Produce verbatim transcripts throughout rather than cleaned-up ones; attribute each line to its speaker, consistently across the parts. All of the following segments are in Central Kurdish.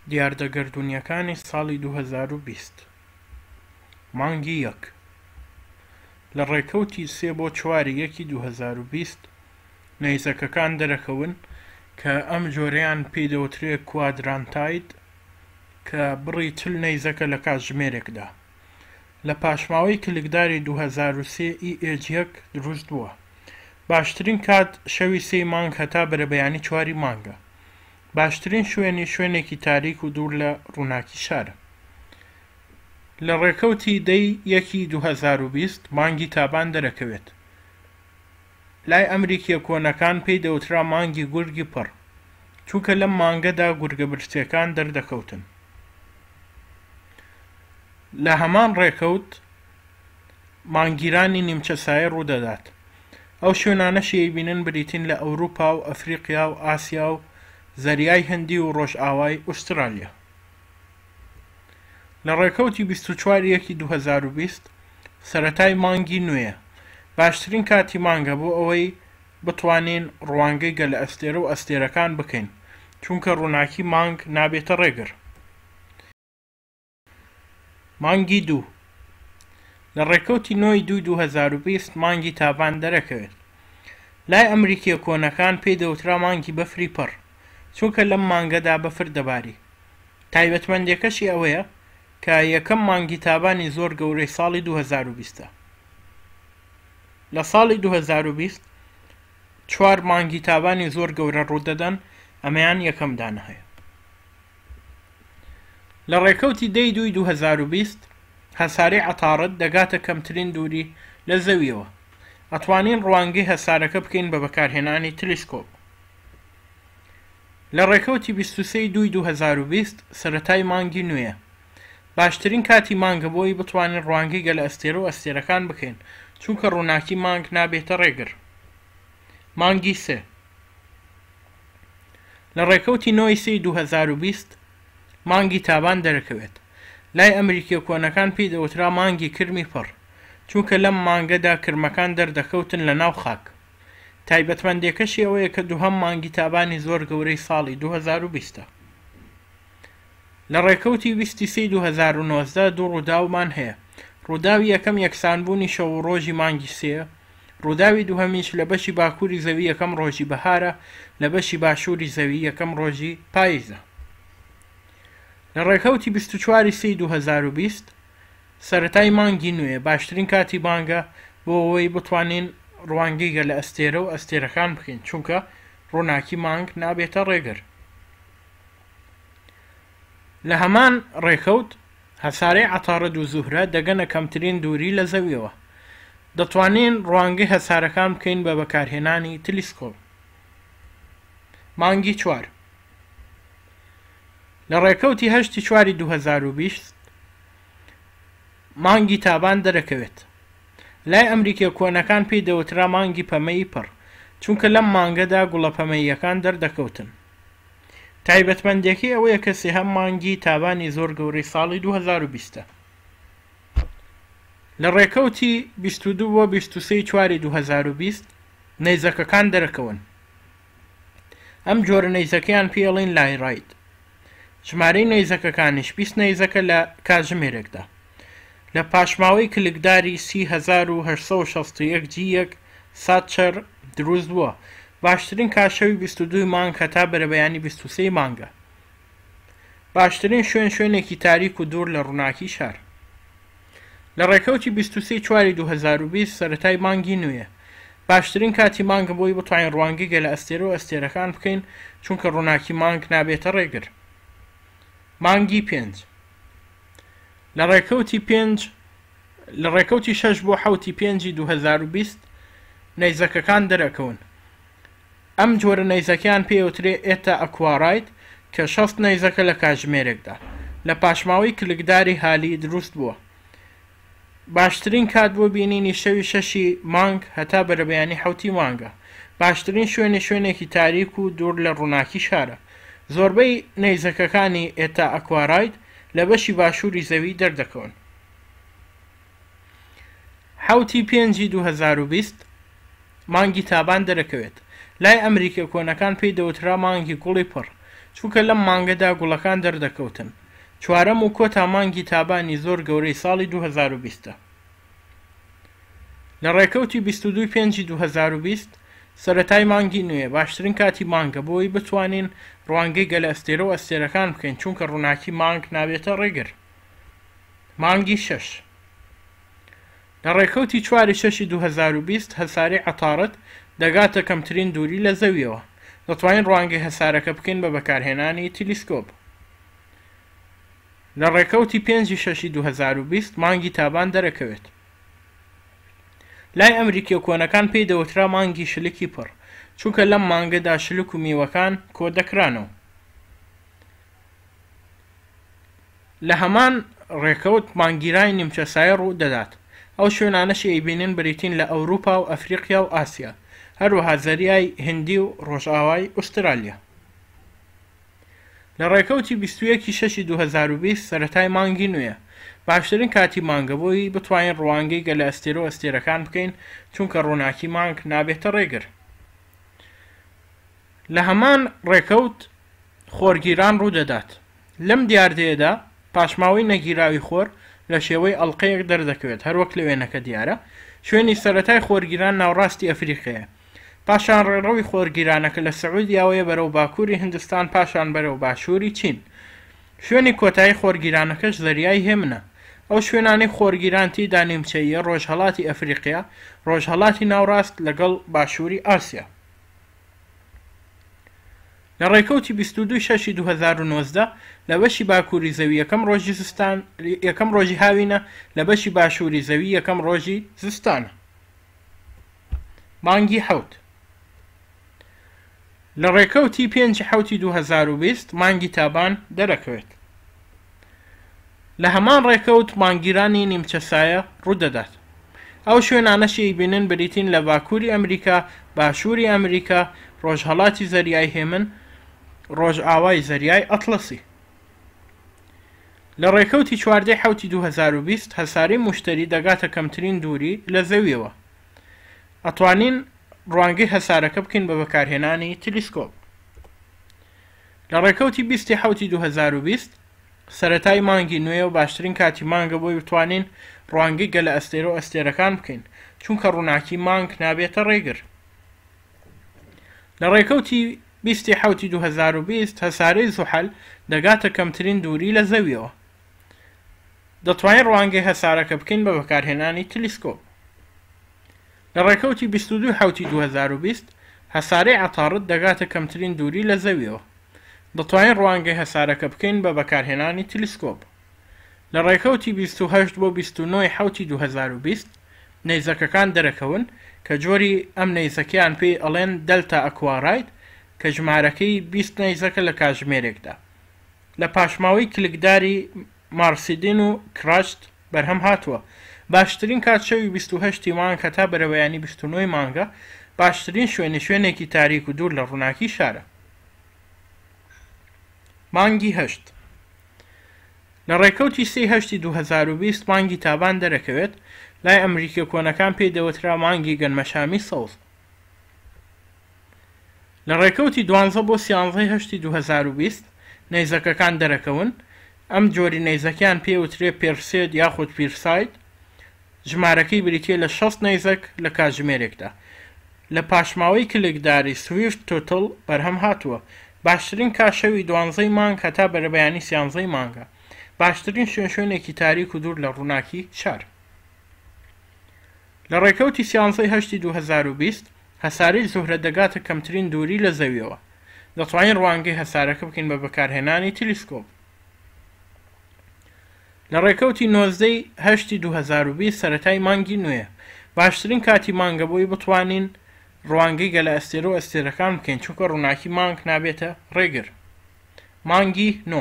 Speaker 1: دیاردەگەردوونیەکانی ساڵی دوو هەزار و بیست مانگی یەک لە ڕێکەوتی سێ بۆ چواری یەکی دوو هەزار و بیست نەیزەکەکان دەرەکەون کە ئەم جۆرەیان پێی دەوترێت کوادرانتاید کە بڕی چل نەیزەکە لە کاتژمێرێکدا لە پاشماوەی کلکداری دوو هەزار و سێ ئی ئێج یەک دروست بووە. باشترین کات شەوی سێی مانگ هەتا بەرەبەیانی چواری مانگە. باشترین شوێنی شوێنێکی تاریک و دوور لە ڕووناکی شارە. لە ڕێکەوتی دەی یەکی دوو هەزار و بیست مانگی تابان دەرەکەوێت. لای ئەمریکیە کۆنەکان پێی دەوترا مانگی گورگی پڕ، چونکە لەم مانگەدا گورگە برسیەکان دەردەکەوتن. لە هەمان ڕێکەوت مانگیرانی نیمچە سایە ڕوودەدات. ئەو شوێنانەشی بینن بریتین لە ئەوروپا و ئەفریقیا و ئاسیا و زەریای هەندی و ڕۆژئاوای ئوسترالیا. لە ڕێکەوتی بیست و چوار یەکی دوو هەزار و بیست سەرەتای مانگی نوێیە. باشترین کاتی مانگە بۆ ئەوەی بتوانین ڕوانگەی گەلە ئەستێرە و ئەستێرەکان بکەین، چونکە ڕووناکی مانگ نابێتە ڕێگر. مانگی دوو لە ڕێکەوتی نۆی دوو دوو هەزار و بیست مانگی تابان دەرەکەوێت. لای ئەمریکیە کۆنەکان پێی دەوترا مانگی بەفری پڕ، چونکە لەم مانگەدا بەفر دەباری. تایبەتمەندیەکەشی ئەوەیە کە یەکەم مانگی تابانی زۆر گەورەی ساڵی دوو هەزار و بیستە. لە ساڵی دوو هەزار و بیست چوار مانگی تابانی زۆر گەورە ڕوودەدەن، ئەمەیان یەکەم دانە هەیە. لە ڕێکەوتی دەی دووی دوو هەزار و بیست هەساری عەتارد دەگاتە کەمترین دووری لە زەویەوە. ئەتوانین ڕوانگەی هەسارەکە بکەین بە بەکارهێنانی تەلەسکۆپ. لە ڕێکەوتی بیست و سێی دووی دوو هەزار و بیست سەرەتای مانگی نوێیە. باشترین کاتی مانگە بۆی بتوانین ڕوانگەی گەلە ئەستێرە و ئەستێرەکان بکەین، چونکە ڕووناکی مانگ نابێتە ڕێگر. مانگی سێ لە ڕێکەوتی نۆی سێی دوو هەزار و بیست مانگی تابان دەرەکەوێت. لای ئەمریکیە کۆنەکان پێی دەوترا مانگی کرمی پڕ، چونکە لەم مانگەدا کرمەکان دەردەکەوتن لە ناو خاک. تایبەتمەندیەکەشی ئەوەیە کە دووهەم مانگی تابانی زۆر گەورەی ساڵی دوو هەزار و بیستە. لە ڕێکەوتی بیستی سێی دوو هەزار و نۆزدە دوو ڕووداومان هەیە. ڕووداوی یەکەم یەکسانبوونی شەو و ڕۆژی مانگی سێ، ڕووداوی دووهەمیش لە بەشی باکووری زەوی یەکەم ڕۆژی بەهارە، لە بەشی باشووری زەوی یەکەم ڕۆژی پاییزە. لە ڕێکەوتی بیست و چواری سێی دوو هەزار و بیست سەرەتای مانگی نوێ. باشترین کاتی مانگە بۆ ئەوەی بتوانین ڕوانگەی گەلە ئەستێرە و ئەستێرەکان بکەین، چونکە ڕووناکی مانگ نابێتە ڕێگر. لە هەمان ڕێکەوت هەسارەی عەتارد و زوهرە دەگەنە کەمترین دووری لە زەویەوە. دەتوانین ڕوانگەی هەسارەکان بکەین بە بەکارهێنانی تەلەسکۆپ. مانگی چوار لە ڕێکەوتی هەشتی چواری دوو هەزار و بیست مانگی تابان دەرەکەوێت. لای ئەمریکیە کۆنەکان پێی دەوترا مانگی پەمەی پڕ، چونکە لەم مانگەدا گوڵە پەمەییەکان دەردەکەوتن. تایبەتمەندیەکەی ئەوەیە کە سێهەم مانگی تابانی زۆر گەورەی ساڵی دوو هەزار و بیستە. لە ڕێکەوتی بیست و دوو بۆ بیست و سێی چواری دوو هەزار و بیست نەیزەکەکان دەرەکەون. ئەم جۆرە نەیزەکەیان پێڵین لایڕاید. ژمارەی نەیزەکەکانیش بیست نەیزەکە لە کاتژمێرێکدا. لە پاشماوەی کلکداری سی هەزار و هەشت سەد و شەست و یەک جی یەک سات شەر دروست بووە. باشترین کاشەوی بیست و دووی مانگ هەتا بەرەبەیانی بیست و سێی مانگە. باشترین شوێن شوێنێکی تاریک و دوور لە ڕووناکی شار. لە ڕێکەوتی بیست و سێی چواری دوو هەزار و بیست سەرەتای مانگی نوێیە. باشترین کاتی مانگە بۆی بتوانین ڕوانگەی گەلە ئەستێرە و ئەستێرەکان بکەین، چونکە ڕووناکی مانگ نابێتە ڕێگر. مانگی پێنج لە ڕێکەوتی پێنج لە ڕێکەوتی شەش بۆ حەوتی پێنجی دوو هەزار و بیست نەیزەکەکان دەرەکەون. ئەم جۆرە نەیزەکەیان پێوترێ ئێتە ئەکواراید کە شەست نەیزەکە لە کاتژمێرێکدا لە پاشماوەی کلکداری هالی دروست بووە. باشترین کات بۆ بینینی شەوی شەشی مانگ هەتا بەرەبەیانی حەوتی مانگە. باشترین شوێنی شوێنێکی تاریک و دوور لە ڕووناکی شارە. زۆربەی نەیزەکەکانی ئێتا ئەکواراید لە بەشی باشووری زەوی دەردەکەون. حەوتی پێنجی دوو هەزار و بیست مانگی تابان دەرەکەوێت. لای ئەمریکا کۆنەکان پێی دەوترا مانگی گوڵی پڕ، چونکە لەم مانگەدا گوڵەکان دەردەکەوتن. چوارەم و کۆتا مانگی تابانی زۆر گەورەی ساڵی دوو هەزار و بیست. لە ڕێکەوتی بیست و دوو پێنجی دوو هەزار و بیست سەرەتای مانگی نوێ باشترین کاتی مانگە بۆی بتوانین ڕوانگەی گەلە ئەستێرە و ئەستێرەکان بکەین چونکە ڕووناکی مانگ نابێتە ڕێگر. مانگی شەش لە ڕێکەوتی چواری شەشی دوو هەزار و بیست هەساری عەتارەت دەگاتە کەمترین دووری لە زەویەوە. دەتوانین ڕوانگەی هەسارەکە بکەین بە بەکارهێنانی تیلیسکۆپ. لە ڕێکەوتی پێنجی شەشی دوو هەزار و بیست مانگی تابان دەرەکەوێت. لای ئەمریکای کۆنەکان پێی دەوترا مانگی شلکی پڕ چونکە لەم مانگەدا شلک و میوەکان کۆ دەکرانەوە. لە هەمان ڕێکەوت مانگیرانی نیمچە سایە ڕوو دەدات. ئەو شوێنانەشی ئەیبینن بریتین لە ئەوروپا و ئەفریقیا و ئاسیا، هەروەها زەریای هندی و ڕۆژئاوای ئوسترالیا. لە ڕێکەوتی بیست و یەکی شەشی دوو هەزار و بیست سەرەتای مانگی نوێە. باشترین کاتی مانگە بۆی بتوانین ڕوانگەی گەلە ئەستێرە و ئەستێرەکان بکەین چونکە ڕووناکی مانگ نابێتە ڕێگر. لە هەمان ڕێکەوت خۆرگیران ڕوو دەدات. لەم دیاردەیەدا پاشماوەی نەگیراوی خۆر لە شێوەی ئەڵقەیەک دەردەکەوێت هەروەک لە وێنەکە دیارە. شوێنی سەرەتای خۆرگیران ناوڕاستی ئەفریقەیە. پاشان ڕێڕەوی خۆرگیرانەکە لە سەعودیاوەیە بەرەو باکووری هیندستان پاشان بەرەو باشووری چین. شوێنی کۆتایی خۆرگیرانەکەش زەریای هێمنە. ئەو شوێنانی خۆرگیرانتی دانیمچەیە ڕۆژهەڵاتی ئەفریقیا، ڕۆژهەڵاتی ناوڕاست لەگەڵ باشووری ئاسیا. لە ڕێکەوتی بیست و دوو شەشی دوو هەزار و نۆزدە لە بەشی باکووری زەوی یەکەم ڕۆژی زستان یەکەم ڕۆژی هاوینە، لە بەشی باشووری زەوی یەکەم ڕۆژی زستانە. مانگی حەوت لە ڕێکەوتی پێنج حەوتی دوو هەزار و بیست مانگی تابان دەرەکەوێت. لە هەمان ڕێکەوت مانگیرانی نیمچە سایە ڕوو دەدات. ئەو شوێنانەشی بینن بریتین لە باکووری ئەمریکا، باشووری ئەمریکا، ڕۆژهەڵاتی زەریای هێمن، ڕۆژئاوای زەریای ئەتڵەسی. لە ڕێکەوتی چواردەی حەوتی دوو هەزار و بیست هەساری موشتەری دەگاتە کەمترین دووری لە زەویەوە. ئەتوانین ڕوانگەی هەسارەکە بکەین بە بەکارهێنانی تیلیسکۆپ. لە ڕێکەوتی بیستی حەوتی دوو هەزار و بیست سەرەتای مانگی نوێ و باشترین کاتی مانگە بۆی بتوانین ڕوانگەی گەلە ئەستێرە و ئەستێرەکان بکەین چونکە ڕووناکی مانگ نابێتە ڕێگر. لە ڕێکەوتی بیستی حەوتی دوو هەزار و بیست هەسارەی زوحەل دەگاتە کەمترین دووری لە زەویەوە. دەتوانین ڕوانگەی هەسارەکە بکەین بە بەکارهێنانی تیلیسکۆپ. لە ڕێکەوتی بیست و دوو حەوتی دوو هەزار و بیست هەسارەی عەتارەت دەگاتە کەمترین دووری لە زەویەوە. دەتوانین ڕوانگەی هەسارەکە بکەین بە بەکارهێنانی تیلیسکۆپ. لە ڕێکەوتی بیست و هەشت بۆ بیست و نۆ حەوتی دوو هەزار و بیست نەیزەکەکان دەرەکەون کە جۆری ئەم نەیزەکەیان پێی ئەڵێن دەلتا ئەکوارایت کە ژمارەکەی بیست نەیزەکە لە کاتژمێرێکدا. لە پاشماوەی کلکداری مارسیدین و کراشت بەرهەم هاتووە. باشترین کاتشەوی بیست و هەشتی مانگ هەتا بەرەوەیانی بیست و نۆی مانگە باشترین شوێنی شوێنێکی تاریک و دوور لە ڕووناکی شارە. مانگی هەشت لە ڕێکەوتی سێ هەشتی دوو هەزار و بیست مانگی تابان دەرەکەوێت. لای ئەمریکای کۆنەکان پێی دەوترا مانگی گەنمەشامی سەوز. لە ڕێکەوتی دوانزە بۆ سیانزەی هەشتی دوو هەزار و بیست نەیزەکەکان دەرەکەون. ئەم جۆری نەیزەکیان پێوترێ پێرسێد یاخود پیرسایت. ژمارەکەی بریتیە لە شەست نەیزەک لە کاتژمێرێکدا. لە پاشماوەی کلکداری سویفت تۆتڵ بەرهەم هاتووە. باشترین کاشەوی دوانزەی مانگ هەتا بەرەبەیانی سیانزەی مانگە. باشترین شوێن شوێنێکی تاریک و دوور لە ڕووناکی شار. لە ڕێکەوتی سیانزەی هەشتی دوو هەزار و بیست هەسارەی زوهرە دەگاتە کەمترین دووری لە زەویەوە. دەتوانین ڕوانگەی هەسارەکە بکەین بە بەکارهێنانی تیلیسکۆپ. لە ڕێکەوتی نۆزدەی هەشتی دوو هەزار و بیست سەرەتای مانگی نوێە. باشترین کاتی مانگە بۆی بتوانین ڕوانگەی گەلە ئەستێرە و ئەستێرەکان بکەین چونکە ڕووناکی مانگ نابێتە ڕێگر. مانگی نۆ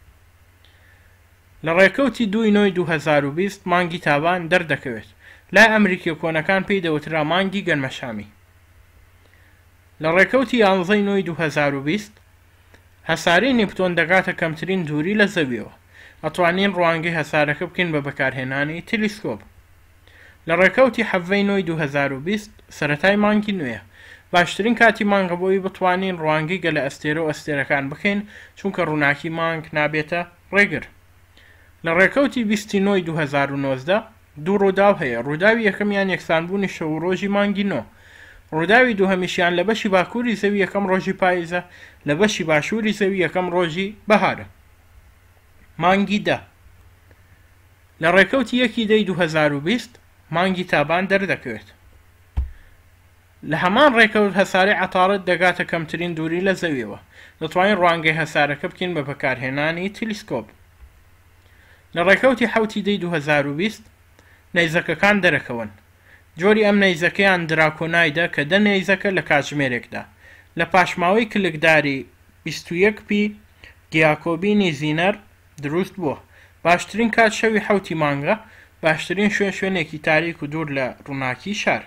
Speaker 1: لە ڕێکەوتی دووی نۆی دوو هەزار و بیست مانگی تابان دەردەکەوێت. لای ئەمریکای کۆنەکان پێی دەوترا مانگی گەنمەشامی. لە ڕێکەوتی یانزەی نۆی دوو هەزار و بیست هەسارەی نیپتۆن دەگاتە کەمترین دووری لە زەویەوە. ئەتوانین ڕوانگەی هەسارەکە بکەین بە بەکارهێنانی تیلیسکۆپ. لە ڕێکەوتی حەڤەی نۆی دوو هەزار و بیست سەرەتای مانگی نوێە. باشترین کاتی مانگە بۆی بتوانین ڕوانگەی گەلە ئەستێرە و ئەستێرەکان بکەین چونکە ڕووناکی مانگ نابێتە ڕێگر. لە ڕێکەوتی بیستی نۆی دوو هەزار و نۆزدە دوو ڕووداو هەیە. ڕووداوی یەکەمیان یەکسانبوونی شەو و ڕۆژی مانگی نۆ. ڕووداوی دووهەمیشیان لە بەشی باکووری زەوی یەکەم ڕۆژی پاییزە، لە بەشی باشووری زەوی یەکەم ڕۆژی بەهارە. مانگی دە لە ڕێکەوتی یەکی دەی دوو هەزار و بیست مانگی تابان دەردەکەوێت. لە هەمان ڕێکەوت هەساری عەتاڕەت دەگاتە کەمترین دووری لە زەویەوە. دەتوانین ڕوانگەی هەسارەکە بکەین بە بەکارهێنانی تیلیسکۆپ. لە ڕێکەوتی حەوتی دەی دوو هەزار و بیست نەیزەکەکان دەرەکەون. جۆری ئەم نەیزەکەیان دراکۆنایدا کە دە نەیزەکە لە کاتژمێرێکدا لە پاشماوەی کلکداری بیست و یەک پی گیاکۆبینی زینەر دروست بووە. باشترین کات شەوی حەوتی مانگە، باشترین شوێن شوێنێکی تاریک و دوور لە ڕووناکی شار.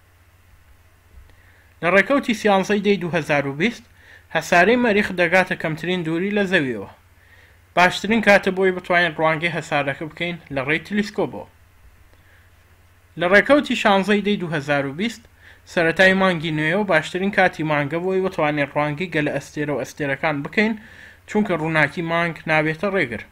Speaker 1: لە ڕێکەوتی سیانزەی دەی دوو هەزار و بیست هەسارەی مەریخ دەگاتە کەمترین دووری لە زەویەوە. باشترین کاتە بۆی بتوانین ڕوانگەی هەسارەکە بکەین لە ڕێی تلیسکۆپەوە. لە ڕێکەوتی شانزەی دەی دوو هەزار و بیست سەرەتای مانگی نوێ و باشترین کاتی مانگە بۆی بتوانین ڕوانگەی گەلە ئەستێرە و ئەستێرەکان بکەین چونکە ڕووناکی مانگ نابێتە ڕێگر.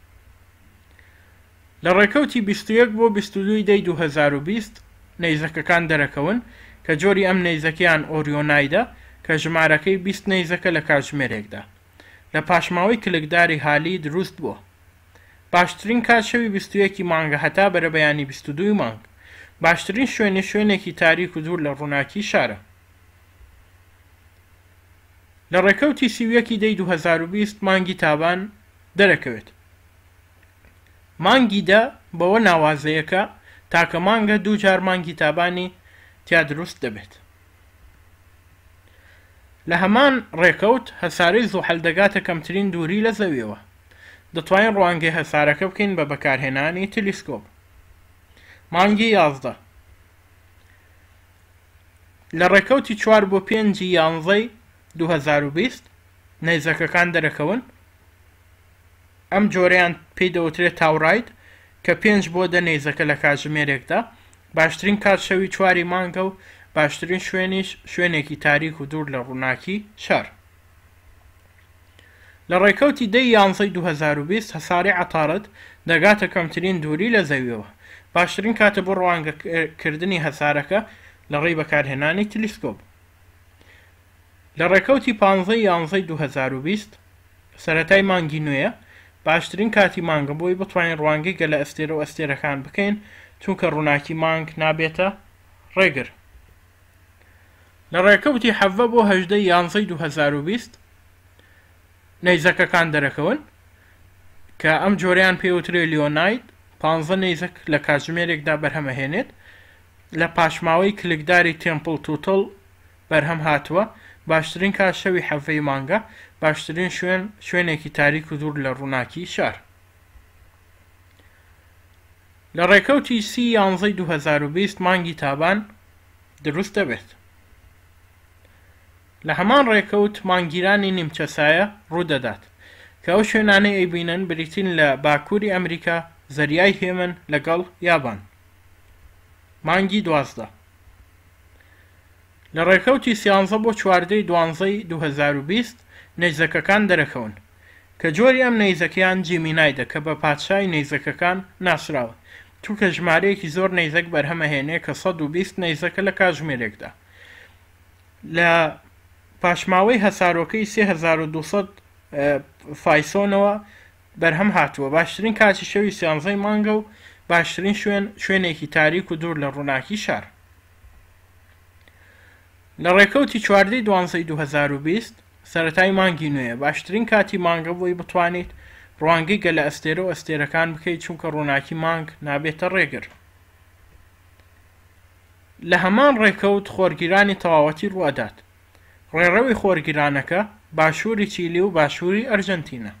Speaker 1: لە ڕێکەوتی بیست و یەک بۆ بیست و دوو دەی دوو هەزار و بیست نەیزەکەکان دەرەکەون کە جۆری ئەم نەیزەکەیان ئۆریۆنایدا کە ژمارەکەی بیست نەیزەکە لە کاتژمێرێکدا لە پاشماوەی کلکداری هالی دروست بووە. باشترین کات شەوی بیست و یەکی مانگە هەتا بەرەبەیانی بیست و دووی مانگ. باشترین شوێنی شوێنێکی تاریک و دوور لە ڕووناکی شارە. لە ڕێکەوتی سی و یەکی دەی دوو هەزار و بیست مانگی تابان دەرەکەوێت. مانگی دە بەوە ناوازەیەکە تاکە مانگە دوو جار مانگی تابانی تیا دروست دەبێت. لە هەمان ڕێکەوت هەسارەی زوحەل دەگاتە کەمترین دووری لە زەویەوە. دەتوانین ڕوانگەی هەسارەکە بکەین بە بەکارهێنانی تلیسکۆپ. مانگی یازدە لە ڕێکەوتی چوار بۆ پێنجی یانزەی دوو هەزار و بیست نەیزەکەکان دەرەکەون. ئەم جۆرەیان پێی دەوترێت تاوڕایت کە پێنج بۆ دە نەیزەکە لە کاتژمێرێکدا. باشترین کات شەوی چواری مانگە و باشترین شوێنیش شوێنێکی تاریک و دوور لە ڕووناکی شار. لە ڕێکەوتی دەی یانزەی دوو هەزار و بیست هەساری عەتاڕەت دەگاتە کەمترین دووری لە زەویەوە. باشترین کاتە بۆ ڕوانگەکردنی هەسارەکە لە ڕێی بەکارهێنانی تلیسکۆپ. لە ڕێکەوتی پانزەی یانزەی دوو هەزار و بیست سەرەتای مانگی نوێیە. باشترین کاتی مانگە بۆی بتوانین ڕوانگەی گەلە ئەستێرە و ئەستێرەکان بکەین چونکە ڕووناکی مانگ نابێتە ڕێگر. لە ڕێکەوتی حەڤە بۆ هەژدەی یانزەی دوو هەزار و بیست نەیزەکەکان دەرەکەون کە ئەم جۆرەیان پێوترێ لیۆناید. پانزە نەیزەک لە کاتژمێرێکدا بەرهەمەهێنێت. لە پاشماوەی کلکداری تێمپڵ تووتڵ بەرهەم هاتووە. باشترین کات شەوی حەڤەی مانگە، باشترین شوێن شوێنێکی تاریک و دوور لە ڕووناکی شار. لە ڕێکەوتی سی یانزەی دوو هەزار و بیست مانگی تابان دروست دەبێت. لە هەمان ڕێکەوت مانگیرانی نیمچەسایە ڕوودەدات کە ئەو شوێنانەی ئەیبینن بریتین لە باکووری ئەمریکا، زەریای هێمن لەگەڵ یابان. مانگی دوازدە لە ڕێکەوتی سیانزە بۆ چواردەی دوانزەی دوو هەزار و بیست نەیزەکەکان دەرەکەون کە جۆری ئەم نەیزەکەیان جیمینایدە کە بە پادشای نەیزەکەکان ناسراوە چونکە ژمارەیەکی زۆر نەیزەک بەرهەمەهێنێ کە سەد و بیست نەیزەکە لە کاتژمێرێکدا. لە پاشماوەی هەسارۆکەی سێ هەزار و دووسەد فایسۆنەوە بەرهەم هاتووە. باشترین کاتی شەوی سیانزەی مانگە و باشترین شوێن شوێنێکی تاریک و دوور لە ڕووناکی شار. لە ڕێکەوتی چواردەی دوانزەی دوو هەزار و بیست سەرەتای مانگی نوێیە. باشترین کاتی مانگە بۆی بتوانیت ڕوانگەی گەلە ئەستێرە و ئەستێرەکان بکەیت چونکە ڕووناکی مانگ نابێتە ڕێگر. لە هەمان ڕێکەوت خۆرگیرانی تەواوەتی ڕوادات. ڕێڕەوی خۆرگیرانەکە باشووری چیلی و باشووری ئەرجەنتینە.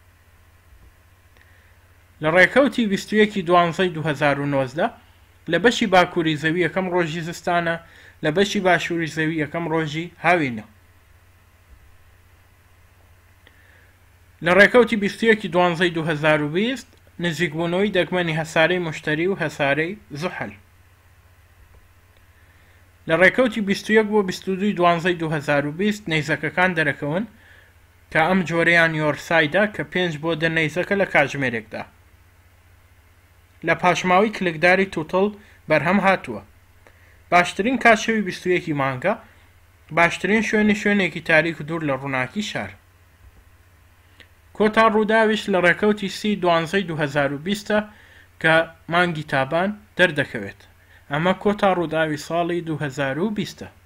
Speaker 1: لە ڕێکەوتی بیست و یەکی دوانزەی دوو هەزار و نۆزدە لە بەشی باکووری زەوی یەکەم ڕۆژی زستانە، لە بەشی باشووری زەوی یەکەم ڕۆژی هاوینە. لە ڕێکەوتی بیست و یەکی دوانزەی دوو هەزار و بیست نزیکبوونەوەی دەگمەنی هەسارەی موشتەری و هەسارەی زوحەل. لە ڕێکەوتی بیست و یەک بۆ بیست و دوو دوانزەی دوو هەزار و بیست نەیزەکەکان دەرەکەون کە ئەم جۆرەیان یۆرسایدا کە پێنج بۆ دە نەیزەکە لە کاتژمێرێکدا لە پاشماوەی کلکداری تووتڵ بەرهەم هاتووە. باشترین کاتشەوی بیست و یەکی مانگە، باشترین شوێنی شوێنێکی تاریک و دوور لە ڕووناکی شار. کۆتا ڕووداویش لە ڕێکەوتی سی دوانزەی دوو هەزار و بیستە کە مانگی تابان دەردەکەوێت. ئەمە کۆتا ڕووداوی ساڵی دوو هەزار و بیستە.